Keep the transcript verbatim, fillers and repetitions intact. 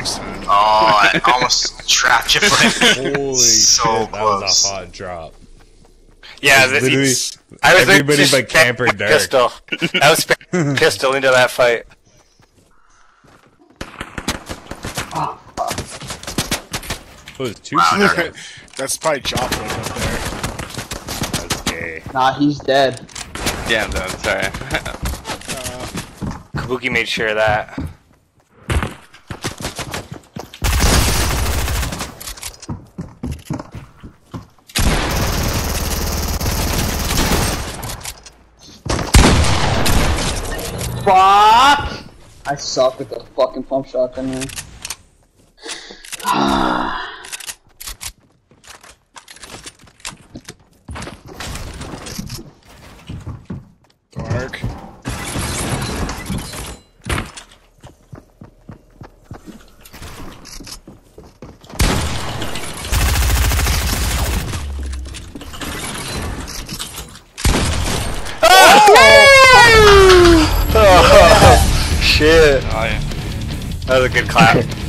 man. Oh, I almost trapped you, but Holy so shit, that close. was a hot drop. Yeah, It was this, literally I was everybody just but Camper spamming Dirk. pistol. I was spamming pistol into that fight. Oh, it was two Wow, people. they're- That's probably Joplin up there. That's gay. Nah, he's dead. Yeah, I'm done. Sorry. Uh, Kabuki made sure of that. Fuck! I suck with the fucking pump shotgun, man. Dark. Oh, shit. Oh, yeah. That was a good clap.